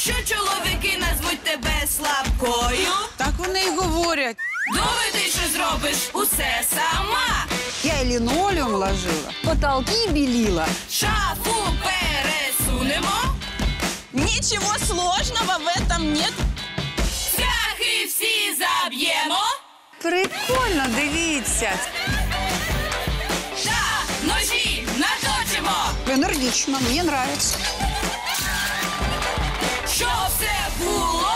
Якщо чоловіки назвуть тебе слабкою, Так вони й говорять. доведи, що зробиш усе сама. Я і лінолеум ложила, потолки білила. Шафу пересунемо, Ничего сложного в этом нет. цвяхи всі заб'ємо, Прикольно, дивіться. та ножі наточимо, Енергічно, мені подобається. щоб все було